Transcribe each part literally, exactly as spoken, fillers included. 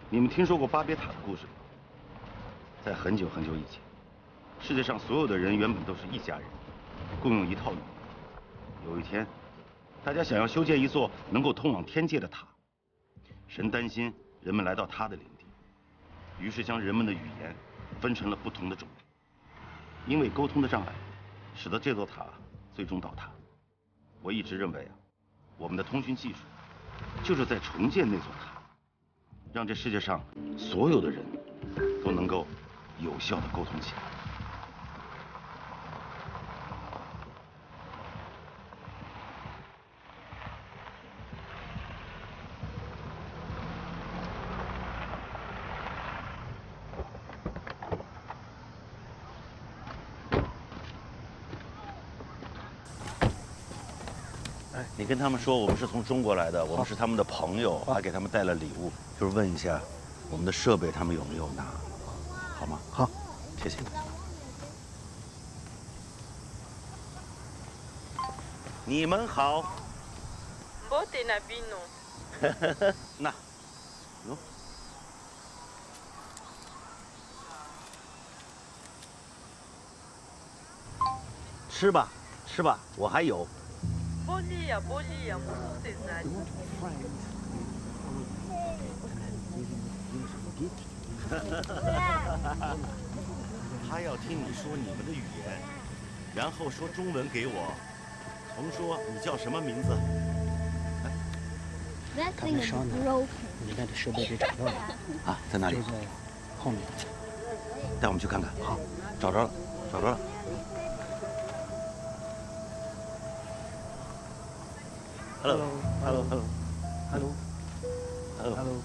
你们听说过巴别塔的故事吗？在很久很久以前，世界上所有的人原本都是一家人，共用一套语言。有一天，大家想要修建一座能够通往天界的塔。神担心人们来到他的领地，于是将人们的语言分成了不同的种类。因为沟通的障碍，使得这座塔最终倒塌。我一直认为啊，我们的通讯技术就是在重建那座塔。 让这世界上所有的人都能够有效的沟通起来。哎，你跟他们说我们是从中国来的，我们是他们的朋友，还给他们带了礼物，就是问一下我们的设备他们有没有拿，好吗？ 好， 谢谢你。你们好。 Bote na bino。 那，喏。吃吧，吃吧，我还有。 Bolia, bolia, moço Cesare。 他要听你说你们的语言，然后说中文给我。重说你叫什么名字？ 他们烧呢，你那的设备被找到了。 啊，在哪里？ 就在后面。 带我们去看看。 好， 找着了，找着了。 Hello, hello, hello, hello, hello, hello.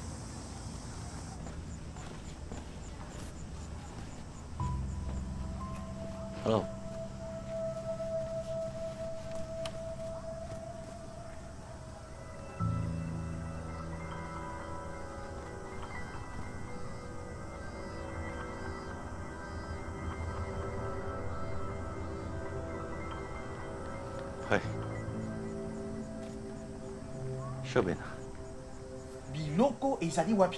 Hello. 嘿。 设备呢 ？Biloko ezali wapi？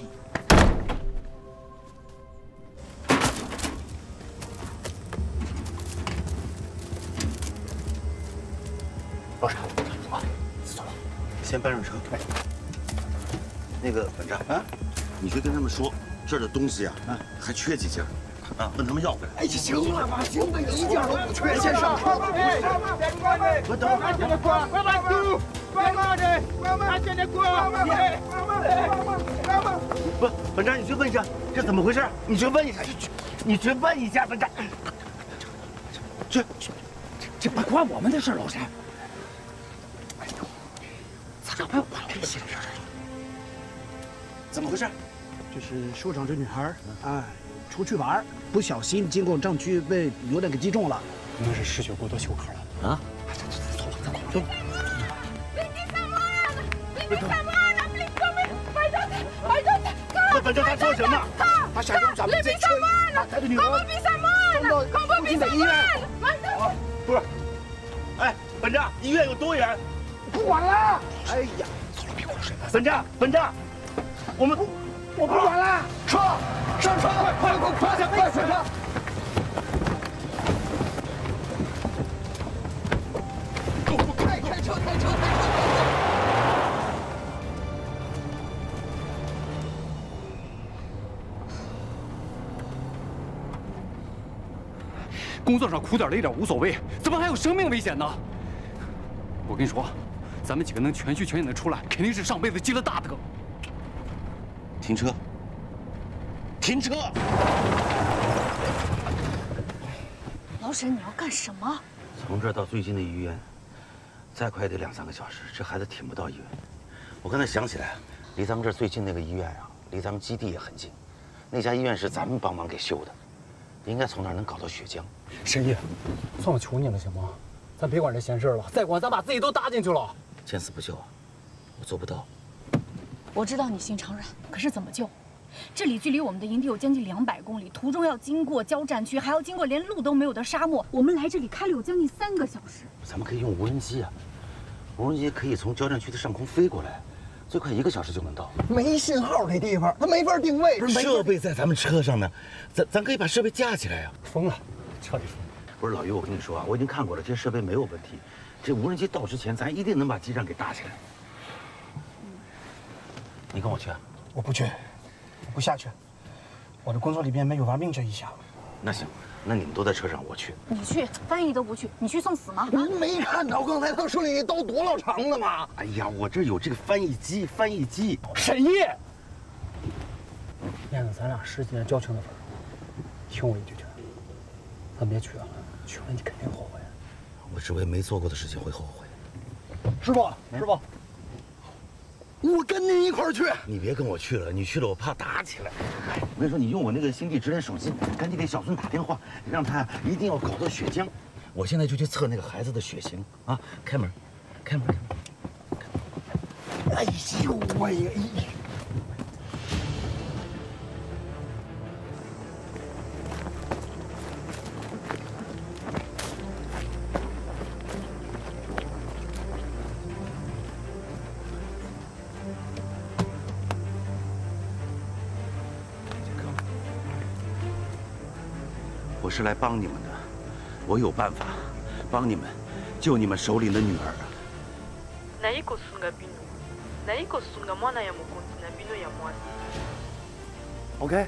老师，啊，走了， 先搬上车。哎，那个本站啊，你去跟他们说，这儿的东西啊，啊还缺几件，啊，问他们要回来。 哎，行了吧，行了，一件都不缺，先上车。 我等会儿。 不，本站，你去问一下，这怎么回事？你去问一下，你去问一下，本站。去去， 这不关我们的事，老山。哎呦，咋这还有这些事儿？ 怎么回事？ 这是首长这女孩哎，出去玩，不小心经过障区被油弹给击中了。应该是失血过多休克了。啊？哎，走走走，走吧，走吧，走。 那本站他说什么？ 他想用咱们这车他的女儿送到附近的医院。 不是，哎，本站医院有多远？ 不管了。哎呀， 走了，别管谁了。 本站，本站，我们我不管了，车上车，快快快快快上车！开开车，开车，开车！ 工作上苦点累点无所谓，怎么还有生命危险呢？我跟你说，咱们几个能全虚全影的出来，肯定是上辈子积了大德。 停车！停车！ 老沈，你要干什么？ 从这儿到最近的医院，再快也得两三个小时，这孩子挺不到医院。我刚才想起来，离咱们这儿最近那个医院啊，离咱们基地也很近。那家医院是咱们帮忙给修的。 应该从那儿能搞到血浆。 沈爷，算我求你了，行吗？咱别管这闲事了，再管咱把自己都搭进去了。 见死不救啊！我做不到。 我知道你心肠软，可是怎么救？这里距离我们的营地有将近两百公里，途中要经过交战区，还要经过连路都没有的沙漠。我们来这里开了有将近三个小时。 咱们可以用无人机啊，无人机可以从交战区的上空飞过来， 最快一个小时就能到。 没信号那地方，他没法定位。 设备在咱们车上呢，咱咱可以把设备架起来呀。 疯了，彻底疯了。 不是老于，我跟你说啊，我已经看过了，这些设备没有问题。这无人机到之前，咱一定能把基站给搭起来。你跟我去啊？ 我不去，我不下去。我的工作里面没有玩命这一项。 那行，那你们都在车上，我去。 你去，翻译都不去，你去送死吗？ 您没看到刚才他手里那刀多老长的吗？ 哎呀，我这有这个翻译机，翻译机。 沈烨，念着咱俩十几年交情的份儿，听我一句劝，咱别去了，去了你肯定后悔。 我只为没做过的事情会后悔。 师傅，师傅，我跟您一块儿去。 你别跟我去了，你去了我怕打起来。我跟你说，你用我那个星地直连手机，赶紧给小孙打电话，让他一定要搞到血浆。我现在就去测那个孩子的血型啊！开门，开门，开门。 哎呦喂！ 我是来帮你们的，我有办法帮你们救你们手里的女儿。 naye kosunga bino naye kosunga mwana ya mokonzi na bino ya mwasi. OK。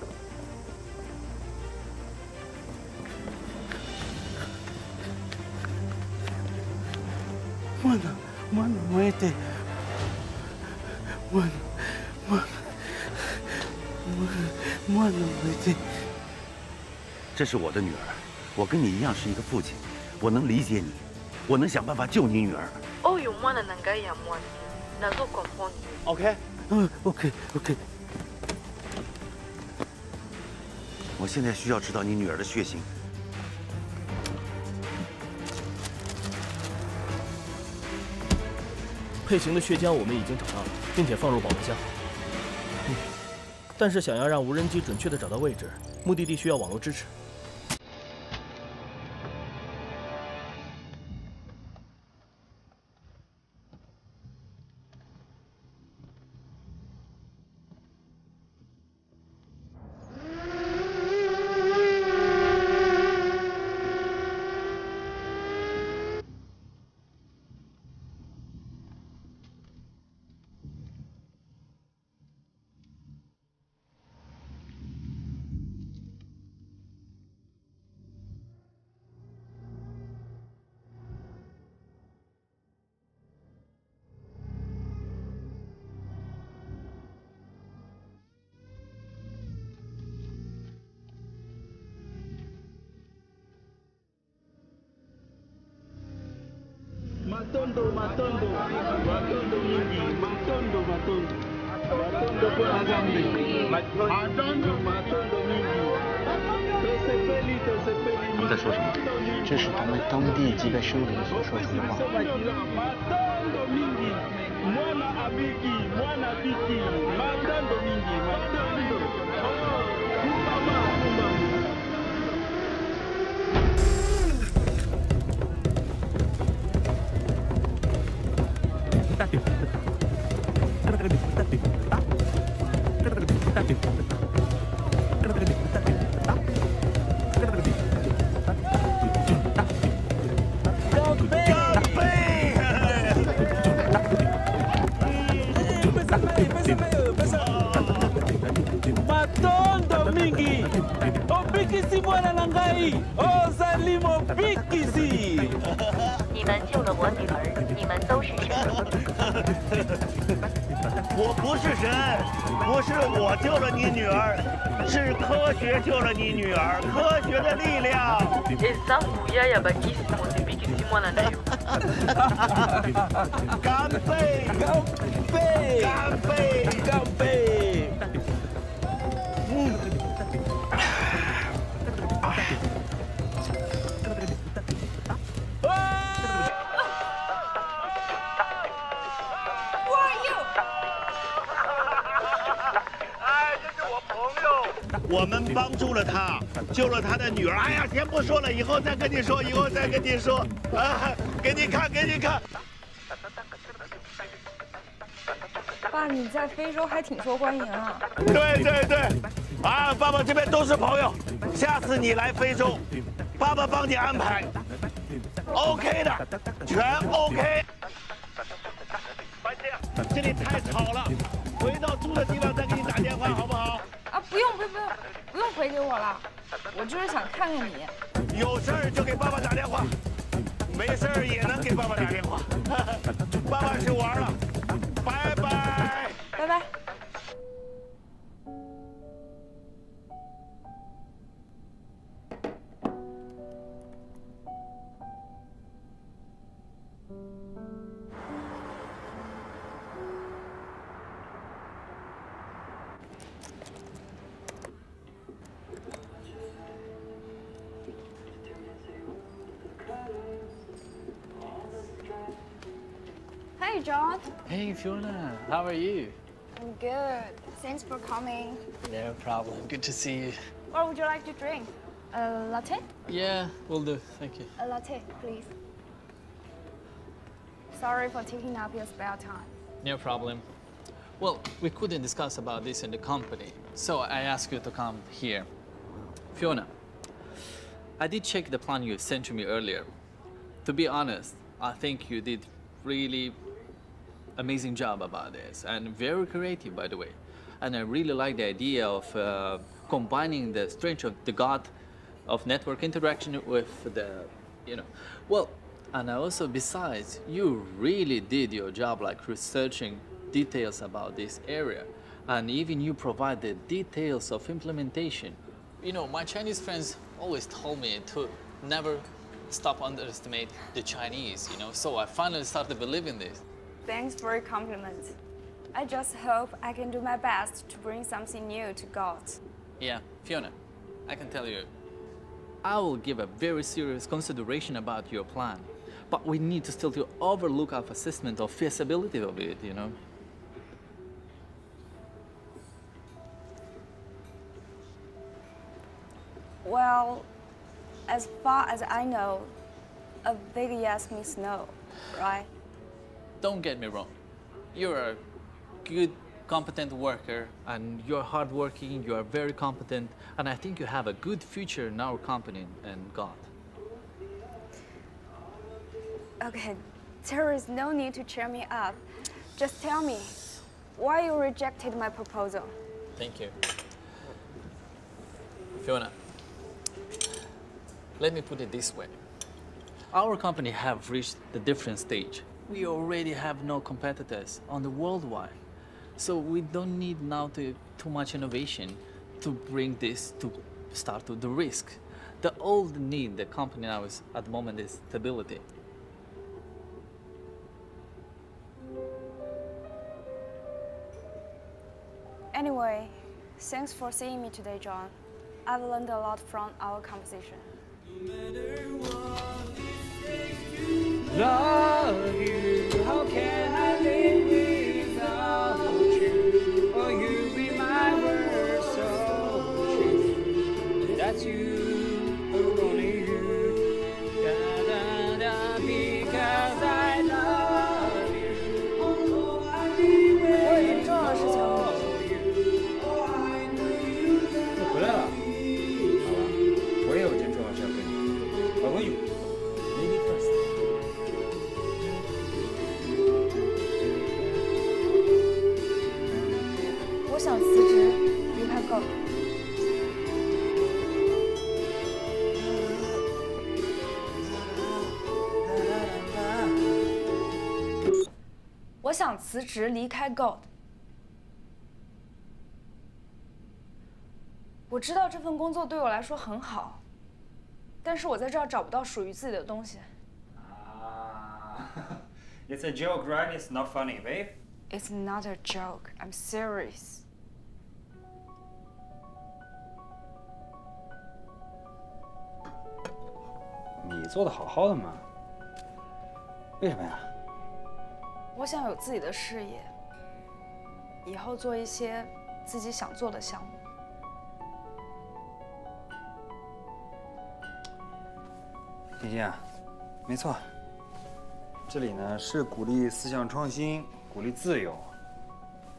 mwana mwana mwete mwana mwana mwana mwete。 这是我的女儿，我跟你一样是一个父亲，我能理解你，我能想办法救你女儿。 oyo mwana na ngai ya mwasi nazo comprendre. OK， 嗯 ，OK OK。 我现在需要知道你女儿的血型。 配型的血浆我们已经找到了，并且放入保温箱。嗯，但是想要让无人机准确地找到位置，目的地需要网络支持。 Matondo, matondo, matondo mingi, matondo, matondo, matondo kwa zambi, matondo, matondo mingi, tosepeli, tosepeli. 你在说什么？ 这是他们当地几位生灵所说出的话。 Matondo mingi, mwana abiki, mwana biki, matondo mingi, matondo. Kumbama, kumbama. 你们救了我女儿，你们都是神。 我不是神，不是我救了你女儿，是科学救了你女儿，科学的力量。 eza nguya ya bakisi motebikisi mwana na yo. 干杯！干杯！干杯！干杯！嗯。我们帮助了他，救了他的女儿。哎呀，先不说了，以后再跟你说，以后再跟你说。啊，给你看，给你看。 爸，你在非洲还挺受欢迎啊。 对对对，啊，爸爸这边都是朋友，下次你来非洲，爸爸帮你安排 ，OK 的，全 OK。白姐，这里太吵了，回到住的地方再给你打电话，好不好？ 啊，不用不用不用，不用回给我了，我就是想看看你。 有事儿就给爸爸打电话，没事儿也能给爸爸打电话。爸爸去玩了，拜拜。 拜拜。 Hey, John. Hey, Fiona. How are you? I'm good. Thanks for coming. No problem. Good to see you. What would you like to drink? A latte? Yeah, will do. Thank you. A latte, please. Sorry for taking up your spare time. No problem. Well, we couldn't discuss about this in the company, so I asked you to come here. Fiona, I did check the plan you sent to me earlier. To be honest, I think you did really amazing job about this, and very creative, by the way. And I really like the idea of uh, combining the strength of the God of network interaction with the, you know, well, and also besides, you really did your job like researching details about this area, and even you provide the details of implementation. You know, my Chinese friends always told me to never stop underestimate the Chinese, you know, so I finally started believing this. Thanks for your compliment. I just hope I can do my best to bring something new to God. Yeah, Fiona, I can tell you, I will give a very serious consideration about your plan, but we need to still to overlook our assessment of feasibility of it, you know. Well, as far as I know, a big yes means no, right? Don't get me wrong. You're a good, competent worker, and you're hardworking, you are very competent, and I think you have a good future in our company and God. Okay, there is no need to cheer me up. Just tell me why you rejected my proposal. Thank you. Fiona, let me put it this way. Our company have reached the different stage. We already have no competitors on the worldwide. So we don't need now to, too much innovation to bring this to start with the risk. The old need the company now is at the moment is stability. Anyway, thanks for seeing me today, John. I've learned a lot from our conversation. Love you, how can I live without you? Oh, you be my word so true. That's you, only you. Da da da, because I love you. Oh, I be waiting for you. Oh, I know you. 我回来了，好吧，我也有件重要事要跟你。我问你。 我想辞职，离开 Go。我想辞职，离开 Go。我知道这份工作对我来说很好，但是我在这儿找不到属于自己的东西。 啊 ，It's a joke, right? It's not funny, babe. It's not a joke. I'm serious. 你做的好好的嘛？为什么呀？ 我想有自己的事业，以后做一些自己想做的项目。 欣欣啊，没错，这里呢是鼓励思想创新，鼓励自由，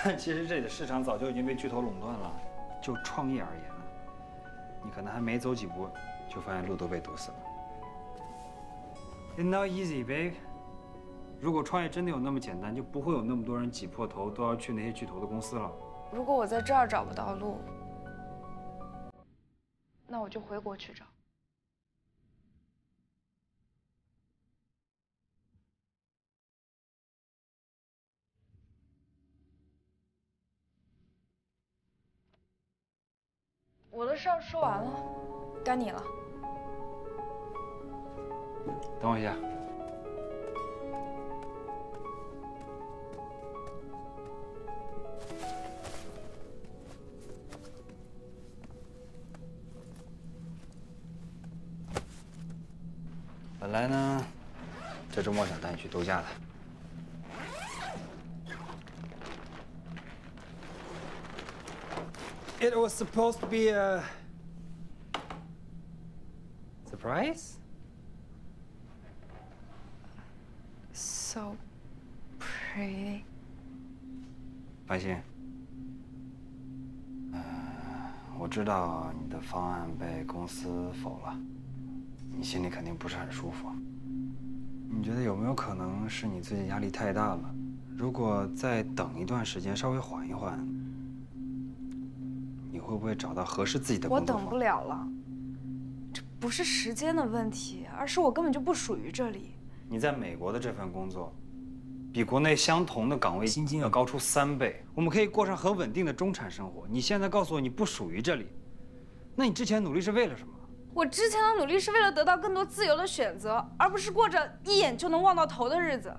其实这里的市场早就已经被巨头垄断了。就创业而言呢，你可能还没走几步，就发现路都被堵死了。It's not easy, babe. 如果创业真的有那么简单，就不会有那么多人挤破头都要去那些巨头的公司了。 如果我在这儿找不到路，那我就回国去找。我的事儿说完了，该你了。 等我一下。本来呢，这周末想带你去度假的。 It was supposed to be a surprise. So pretty. 白昕，呃，我知道你的方案被公司否了，你心里肯定不是很舒服。你觉得有没有可能是你最近压力太大了？如果再等一段时间，稍微缓一缓。 你会不会找到合适自己的工作？ 我等不了了，这不是时间的问题，而是我根本就不属于这里。 你在美国的这份工作，比国内相同的岗位薪金要高出三倍，我们可以过上很稳定的中产生活。你现在告诉我你不属于这里，那你之前努力是为了什么？ 我之前的努力是为了得到更多自由的选择，而不是过着一眼就能望到头的日子。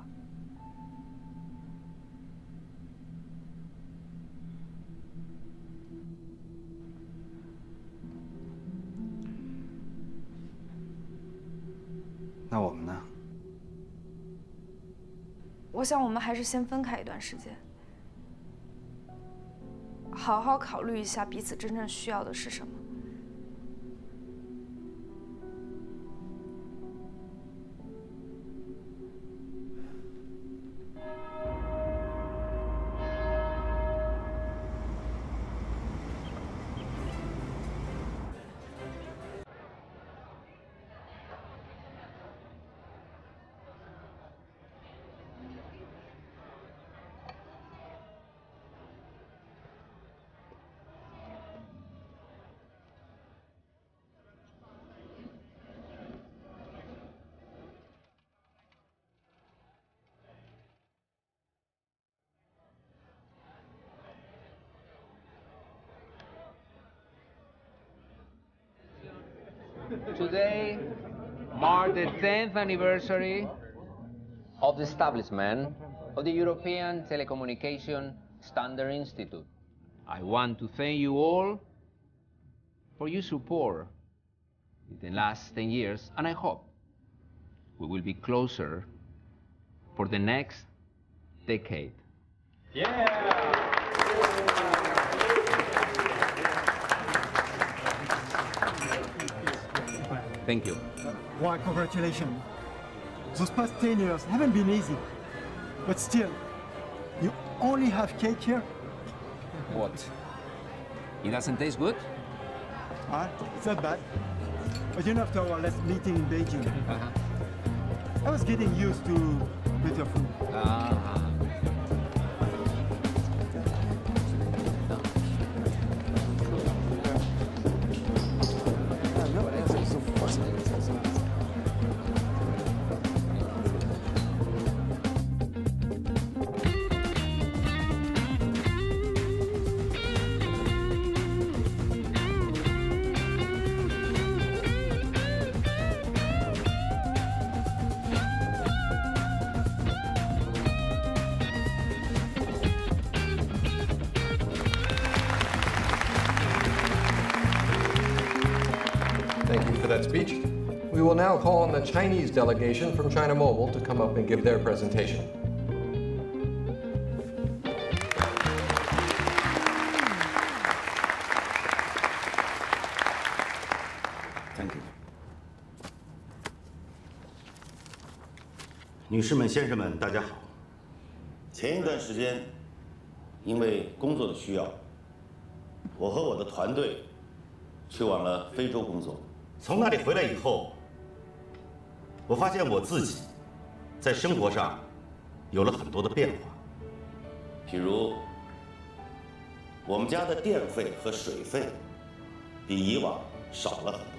那我们呢？ 我想我们还是先分开一段时间，好好考虑一下彼此真正需要的是什么。 Today marks the tenth anniversary of the establishment of the European Telecommunication Standard Institute. I want to thank you all for your support in the last ten years, and I hope we will be closer for the next decade. Yeah! Thank you. Why, congratulations. Those past ten years haven't been easy. But still, you only have cake here? What? It doesn't taste good? Ah, it's not bad. But you know, after our last meeting in Beijing, uh-huh. I was getting used to better food. Uh-huh. Thank you for that speech. We will now call on the Chinese delegation from China Mobile to come up and give their presentation. Thank you. 女士们、先生们，大家好。 前一段时间， 因为工作的需要，我和我的团队去往了非洲工作。从那里回来以后，我发现我自己在生活上有了很多的变化。比如，我们家的电费和水费比以往少了很多。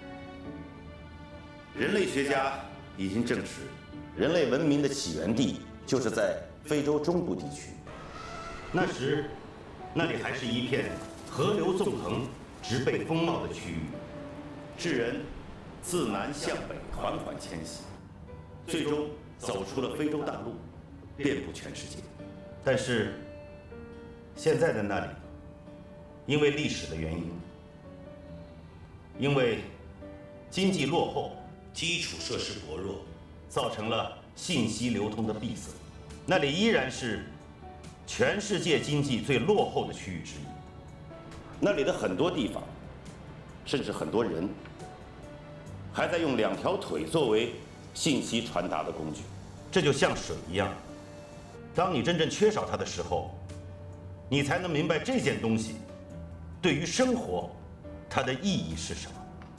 人类学家已经证实，人类文明的起源地就是在非洲中部地区。那时，那里还是一片河流纵横、植被丰茂的区域，智人自南向北缓缓迁徙，最终走出了非洲大陆，遍布全世界。但是，现在的那里，因为历史的原因，因为经济落后、基础设施薄弱，造成了信息流通的闭塞，那里依然是全世界经济最落后的区域之一。那里的很多地方，甚至很多人，还在用两条腿作为信息传达的工具。这就像水一样，当你真正缺少它的时候，你才能明白这件东西对于生活它的意义是什么。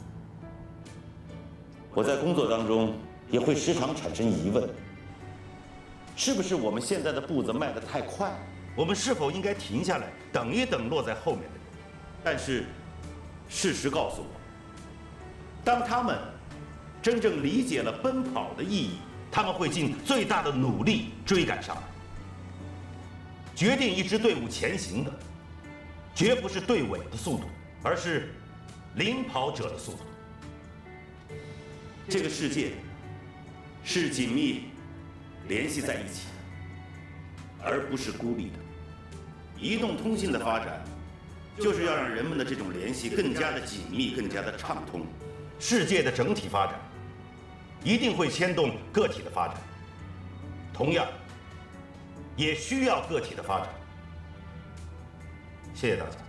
我在工作当中也会时常产生疑问：是不是我们现在的步子迈得太快？我们是否应该停下来，等一等落在后面的人？但是，事实告诉我，当他们真正理解了奔跑的意义，他们会尽最大的努力追赶上来。决定一支队伍前行的，绝不是队尾的速度，而是领跑者的速度。这个世界是紧密联系在一起的，而不是孤立的。移动通信的发展，就是要让人们的这种联系更加的紧密、更加的畅通。世界的整体发展，一定会牵动个体的发展，同样，也需要个体的发展。谢谢大家。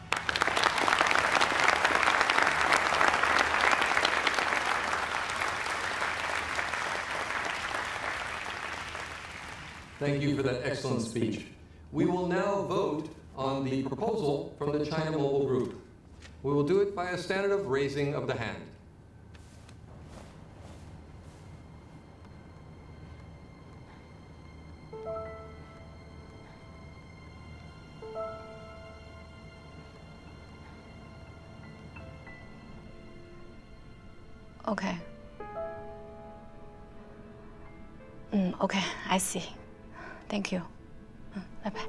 Thank you for that excellent speech. We will now vote on the proposal from the China Mobile Group. We will do it by a standard of raising of the hand. Okay. Mm, okay, I see. Thank you. 嗯，拜拜。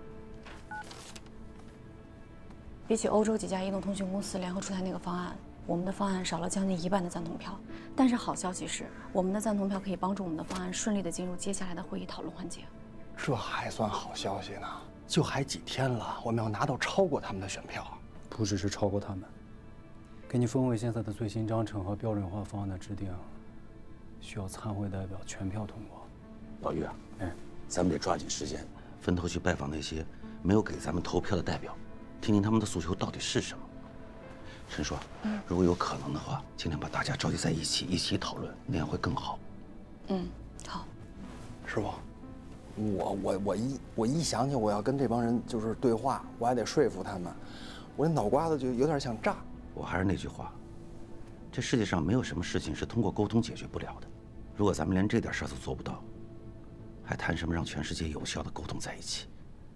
比起欧洲几家移动通讯公司联合出台那个方案，我们的方案少了将近一半的赞同票。但是好消息是，我们的赞同票可以帮助我们的方案顺利的进入接下来的会议讨论环节。 这还算好消息呢？就还几天了，我们要拿到超过他们的选票。 不只是超过他们，给你峰会现在的最新章程和标准化方案的制定，需要参会代表全票通过。 老于啊， 哎， 咱们得抓紧时间，分头去拜访那些没有给咱们投票的代表，听听他们的诉求到底是什么。陈叔，嗯，如果有可能的话，尽量把大家召集在一起，一起讨论，那样会更好。 嗯，好。 师傅，我我我一我一想起我要跟这帮人就是对话，我还得说服他们，我这脑瓜子就有点想炸。 我还是那句话，这世界上没有什么事情是通过沟通解决不了的。如果咱们连这点事儿都做不到，还谈什么让全世界有效的沟通在一起？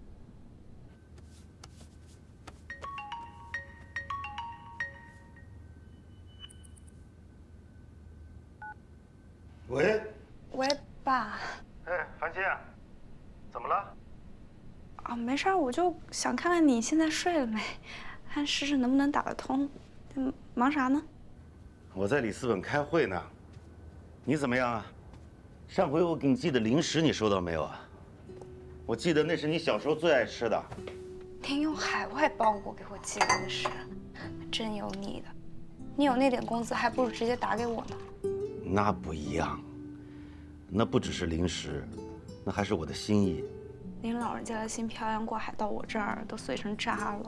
喂， 喂，爸。 哎，樊青，怎么了？ 啊，没事儿，我就想看看你现在睡了没，看试试能不能打得通。嗯，忙啥呢？ 我在里斯本开会呢。你怎么样啊？上回我给你寄的零食你收到没有啊？我记得那是你小时候最爱吃的。 您用海外包裹给我寄零食，真有你的。你有那点工资，还不如直接打给我呢。 那不一样，那不只是零食，那还是我的心意。 您老人家的心漂洋过海到我这儿，都碎成渣了。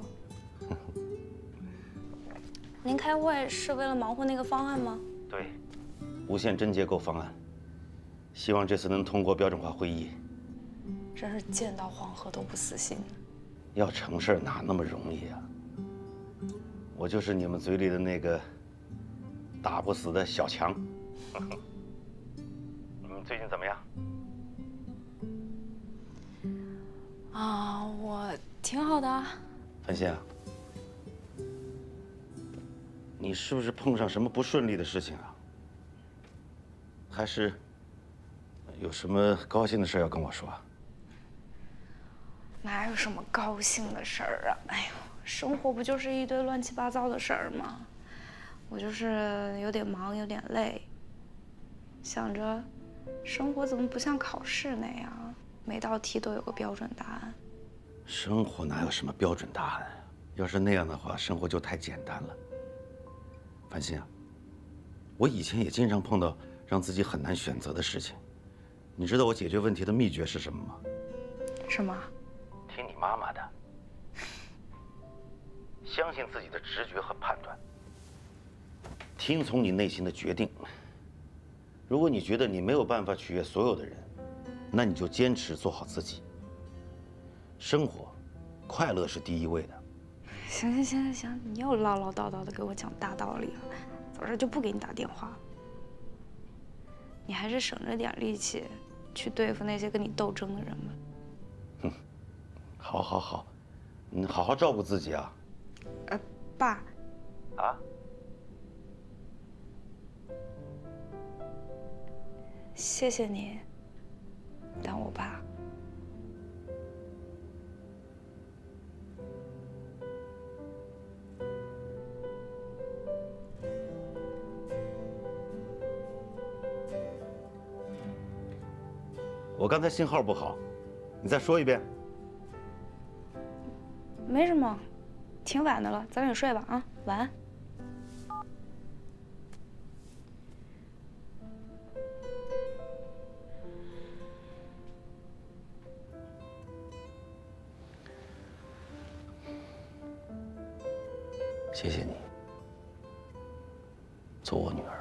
您开会是为了忙活那个方案吗？ 对，无线真结构方案，希望这次能通过标准化会议。 真是见到黄河都不死心。 要成事哪那么容易啊？我就是你们嘴里的那个打不死的小强。你们最近怎么样？ 啊，我挺好的。 范心啊，你是不是碰上什么不顺利的事情啊？还是有什么高兴的事要跟我说？ 哪有什么高兴的事儿啊？哎呦，生活不就是一堆乱七八糟的事儿吗？我就是有点忙，有点累，想着生活怎么不像考试那样，每道题都有个标准答案。 生活哪有什么标准答案啊？要是那样的话，生活就太简单了。范心啊，我以前也经常碰到让自己很难选择的事情。你知道我解决问题的秘诀是什么吗？ 什么？ 听你妈妈的，相信自己的直觉和判断，听从你内心的决定。如果你觉得你没有办法取悦所有的人，那你就坚持做好自己。生活，快乐是第一位的。 行行行行行，你又唠唠叨叨的给我讲大道理了，早知就不给你打电话了。你还是省着点力气去对付那些跟你斗争的人吧。 哼，好，好，好，你好好照顾自己啊。 呃，爸。 啊？ 谢谢你当我爸。 我刚才信号不好，你再说一遍。 没什么，挺晚的了，早点睡吧啊，晚安。 谢谢你，做我女儿。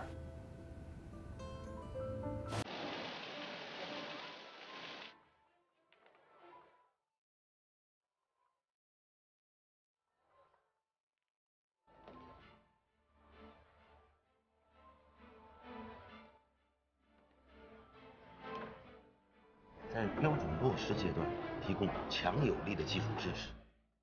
在标准落实阶段，提供强有力的技术支持。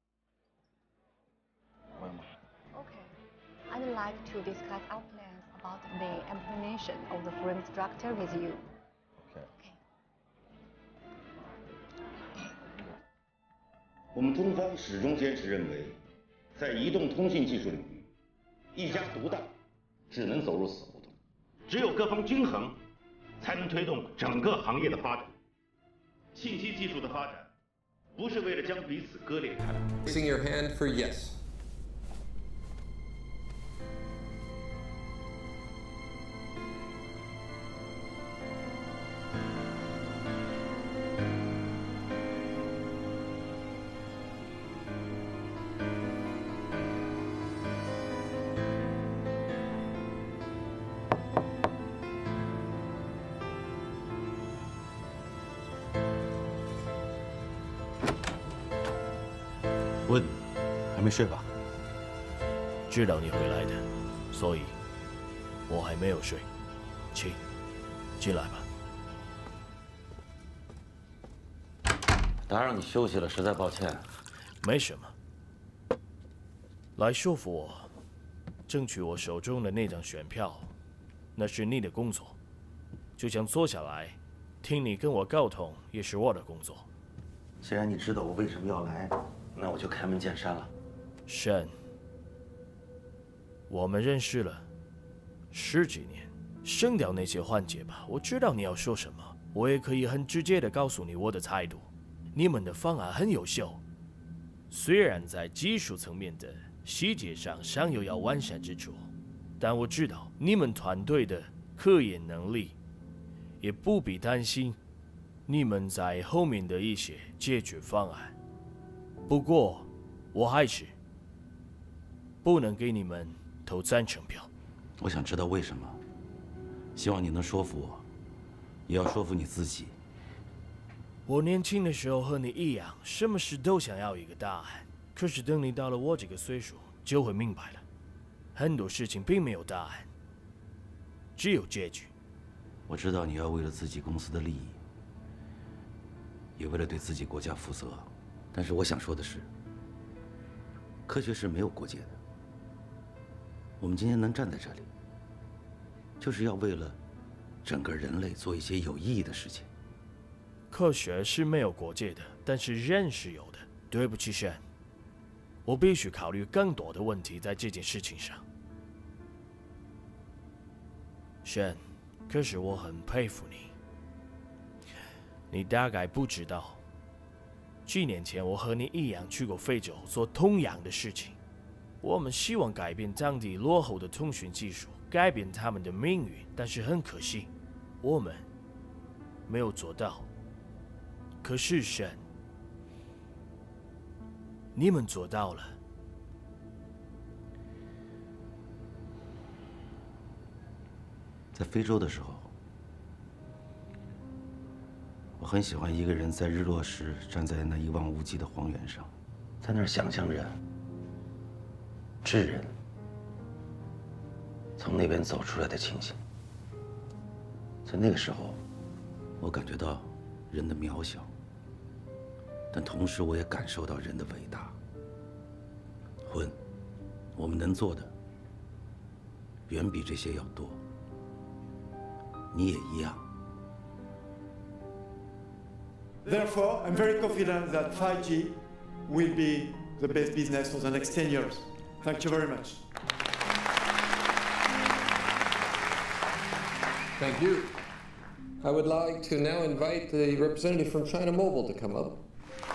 Okay, I'd like to discuss our plans about the implementation of the frame structure with you. Okay. 我们中方始终坚持认为，在移动通信技术领域，一家独大只能走入死胡同，只有各方均衡，才能推动整个行业的发展。信息技术的发展，不是为了将彼此割裂开来。 Raising your hand for yes. 问，还没睡吧？ 知道你会来的，所以我还没有睡。请进来吧。 打扰你休息了，实在抱歉。 没什么。来说服我，争取我手中的那张选票，那是你的工作。就想坐下来，听你跟我沟通，也是我的工作。 既然你知道我为什么要来，那我就开门见山了。 山，我们认识了十几年，省掉那些环节吧。我知道你要说什么，我也可以很直接的告诉你我的态度。你们的方案很优秀，虽然在技术层面的细节上尚有要完善之处，但我知道你们团队的科研能力，也不必担心你们在后面的一些解决方案。不过，我还是不能给你们投赞成票。 我想知道为什么，希望你能说服我，也要说服你自己。 我年轻的时候和你一样，什么事都想要一个答案。可是等你到了我这个岁数，就会明白了，很多事情并没有答案，只有结局。 我知道你要为了自己公司的利益，也为了对自己国家负责，但是我想说的是，科学是没有国界的。我们今天能站在这里，就是要为了整个人类做一些有意义的事情。 科学是没有国界的，但是人是有的。对不起，神，我必须考虑更多的问题在这件事情上。神，可是我很佩服你。你大概不知道，几年前我和你一样去过非洲，做同样的事情。我们希望改变当地落后的通讯技术，改变他们的命运，但是很可惜，我们没有做到。可是神，你们做到了。 在非洲的时候，我很喜欢一个人在日落时站在那一望无际的荒原上，在那儿想象着智人从那边走出来的情形。在那个时候，我感觉到人的渺小，但同时我也感受到人的伟大。混，我们能做的远比这些要多。你也一样。 Therefore, I'm very confident that five G will be the best business for the next ten years. Thank you very much. Thank you. I would like to now invite the representative from China Mobile to come up.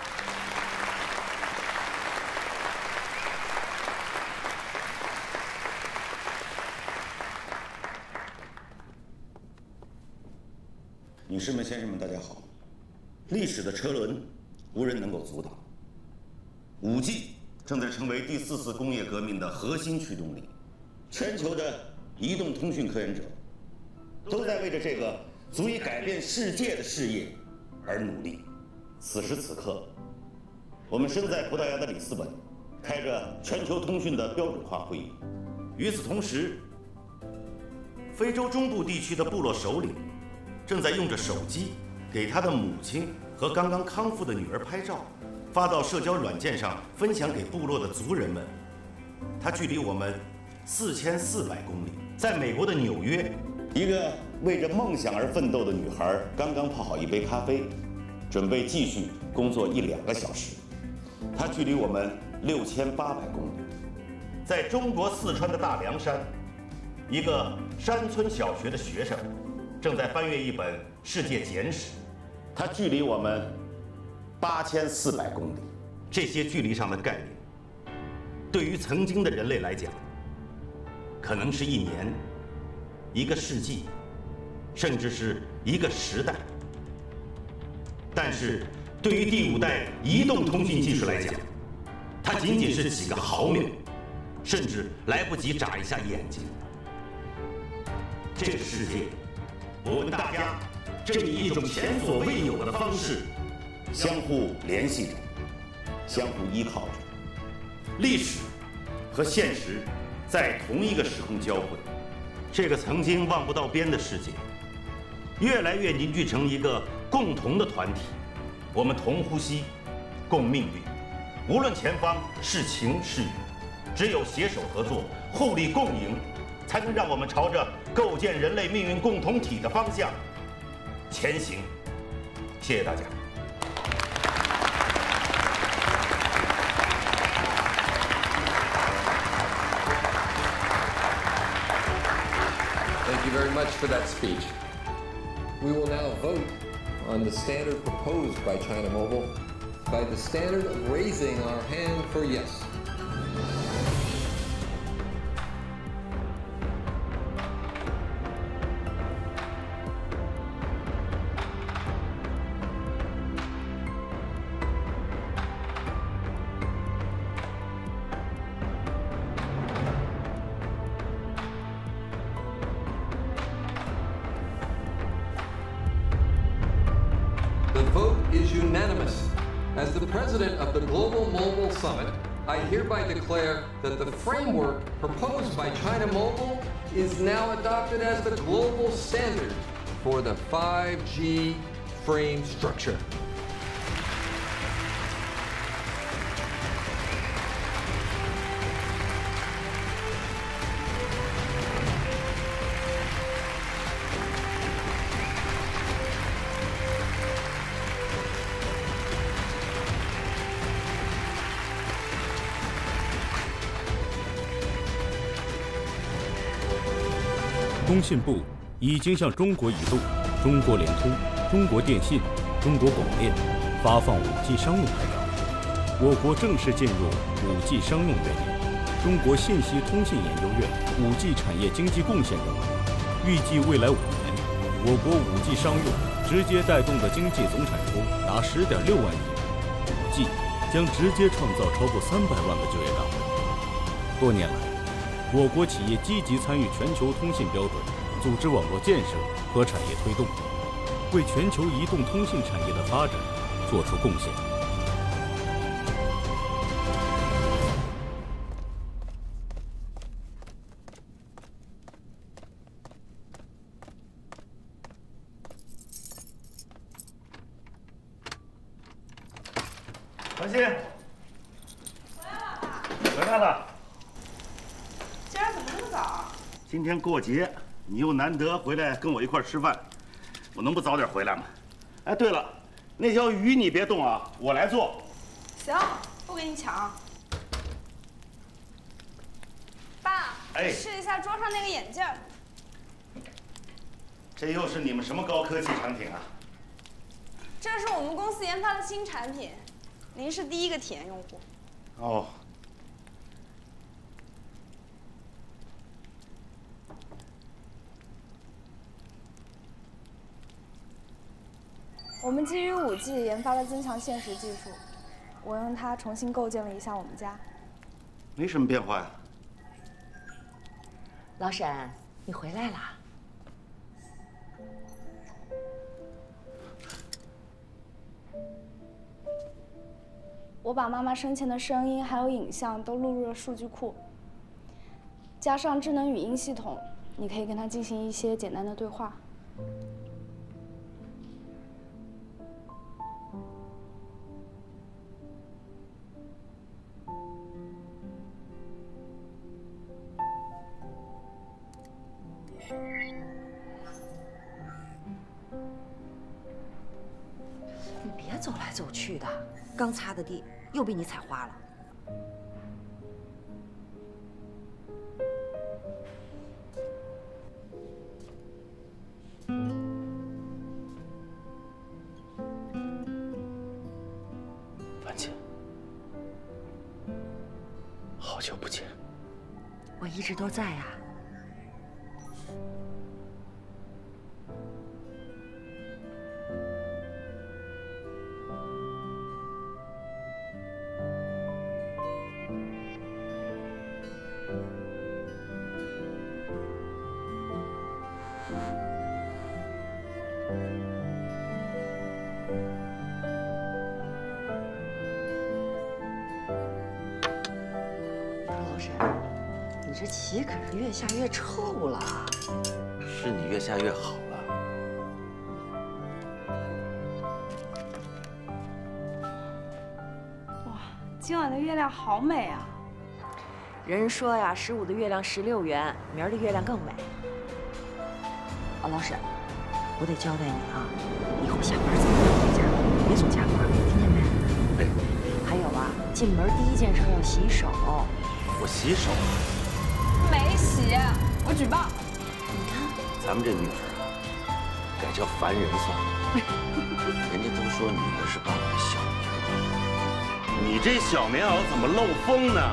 女士们、先生们，大家好！历史的车轮，无人能够阻挡。五 G 正在成为第四次工业革命的核心驱动力，全球的移动通讯科研者都在为着这个足以改变世界的事业而努力。此时此刻，我们身在葡萄牙的里斯本，开着全球通讯的标准化会议。与此同时，非洲中部地区的部落首领正在用着手机给他的母亲和刚刚康复的女儿拍照，发到社交软件上分享给部落的族人们。他距离我们四千四百公里。在美国的纽约，一个为着梦想而奋斗的女孩刚刚泡好一杯咖啡，准备继续工作一两个小时。她距离我们六千八百公里。在中国四川的大凉山，一个山村小学的学生正在翻阅一本世界简史，它距离我们八千四百公里。这些距离上的概念，对于曾经的人类来讲，可能是一年、一个世纪，甚至是一个时代。但是，对于第五代移动通讯技术来讲，它仅仅是几个毫秒，甚至来不及眨一下眼睛。这个世界，我们大家正以一种前所未有的方式相互联系着，相互依靠着。历史和现实在同一个时空交汇，这个曾经望不到边的世界，越来越凝聚成一个共同的团体。我们同呼吸，共命运。无论前方是晴是雨，只有携手合作，互利共赢，才能让我们朝着构建人类命运共同体的方向前行。谢谢大家。 Thank you very much for that speech. We will now vote on the standard proposed by China Mobile by the standard of raising our hand for yes. The vote is the president of the Global Mobile Summit, I hereby declare that the framework proposed by China Mobile is now adopted as the global standard for the five G frame structure. 通信部已经向中国移动、中国联通、中国电信、中国广电发放 五G 商用牌照，我国正式进入 五G 商用元年。中国信息通信研究院 五G 产业经济贡献任务，预计未来五年，我国 五G 商用直接带动的经济总产出达 十点六万亿元， 五G 将直接创造超过三百万个就业岗位。多年来，我国企业积极参与全球通信标准、组织网络建设和产业推动，为全球移动通信产业的发展做出贡献。 王鑫，回来了。 今儿怎么那么早？ 今天过节，你又难得回来跟我一块儿吃饭，我能不早点回来吗？哎，对了，那条鱼你别动啊，我来做。 行，不给你抢。爸， 哎， 试一下桌上那个眼镜。 这又是你们什么高科技产品啊？ 这是我们公司研发的新产品，您是第一个体验用户。 哦。 我们基于 五G 研发了增强现实技术，我用它重新构建了一下我们家。 没什么变化呀。 老沈，你回来啦？ 我把妈妈生前的声音还有影像都录入了数据库，加上智能语音系统，你可以跟她进行一些简单的对话。 你别走来走去的，刚擦的地又被你踩花了。 婉姐，好久不见。 我一直都在呀。你这棋可是越下越臭了。 是你越下越好了。 哇，今晚的月亮好美啊！ 人说呀，十五的月亮十六圆，明儿的月亮更美。哦，老沈，我得交代你啊，以后下班早点回家，别总加班，听见没？ 哎。 还有啊，进门第一件事要洗手。 我洗手。 没洗，我举报。 你看， 咱们这女儿啊，改叫凡人算了。人家都说女儿是爸爸的小棉袄，你这小棉袄怎么漏风呢？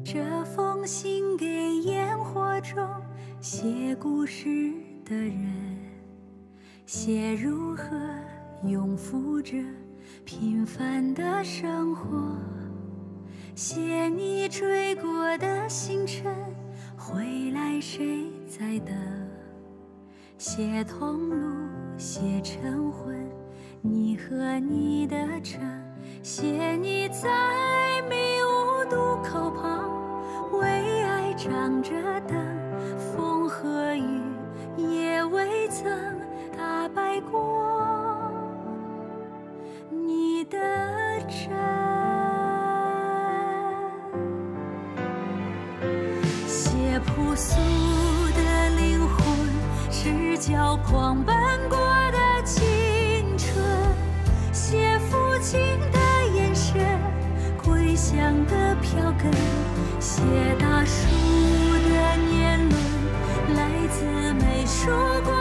这封信给烟火中写故事的人，写如何拥护着平凡的生活，写你追过的星辰，回来谁在等？写同路，写晨昏，你和你的城，写你在迷雾渡口旁，为爱张着灯，风和雨也未曾打败过你的真。写朴素的灵魂，赤脚狂奔过的青春，写父亲的眼神，归乡的票根，写大叔的年轮，来自没说过